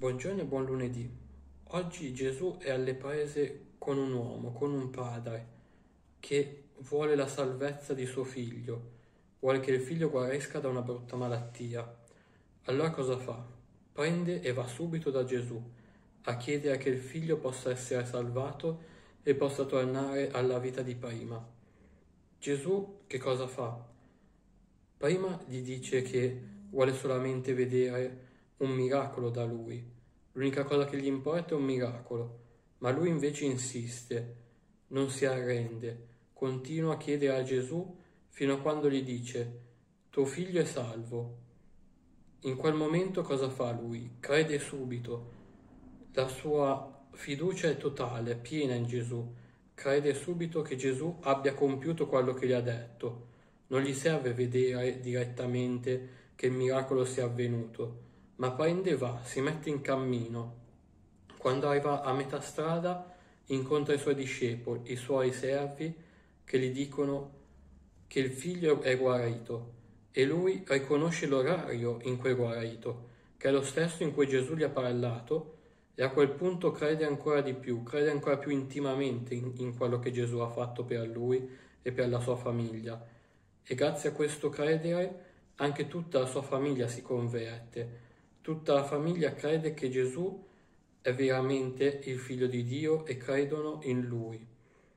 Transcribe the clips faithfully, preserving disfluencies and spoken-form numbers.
Buongiorno e buon lunedì. Oggi Gesù è alle prese con un uomo, con un padre, che vuole la salvezza di suo figlio, vuole che il figlio guarisca da una brutta malattia. Allora cosa fa? Prende e va subito da Gesù a chiedere che il figlio possa essere salvato e possa tornare alla vita di prima. Gesù che cosa fa? Prima gli dice che vuole solamente vedere un miracolo da lui. L'unica cosa che gli importa è un miracolo, ma lui invece insiste, non si arrende, continua a chiedere a Gesù fino a quando gli dice: tuo figlio è salvo. In quel momento cosa fa lui? Crede subito, la sua fiducia è totale, piena in Gesù, crede subito che Gesù abbia compiuto quello che gli ha detto. Non gli serve vedere direttamente che il miracolo sia avvenuto, ma prende e va, si mette in cammino. Quando arriva a metà strada incontra i suoi discepoli, i suoi servi, che gli dicono che il figlio è guarito e lui riconosce l'orario in cui è guarito, che è lo stesso in cui Gesù gli ha parlato, e a quel punto crede ancora di più, crede ancora più intimamente in, in quello che Gesù ha fatto per lui e per la sua famiglia. E grazie a questo credere anche tutta la sua famiglia si converte, tutta la famiglia crede che Gesù è veramente il figlio di Dio e credono in lui.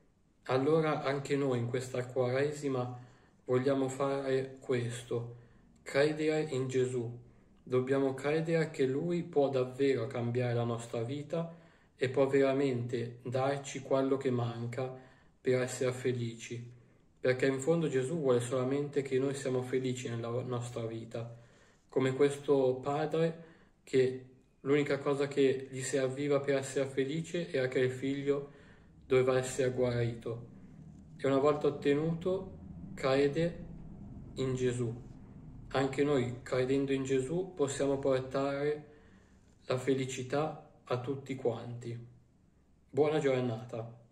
Allora anche noi in questa Quaresima vogliamo fare questo, credere in Gesù. Dobbiamo credere che Lui può davvero cambiare la nostra vita e può veramente darci quello che manca per essere felici. Perché in fondo Gesù vuole solamente che noi siamo felici nella nostra vita, come questo padre che l'unica cosa che gli serviva per essere felice era che il figlio doveva essere guarito. E una volta ottenuto, crede in Gesù. Anche noi, credendo in Gesù, possiamo portare la felicità a tutti quanti. Buona giornata.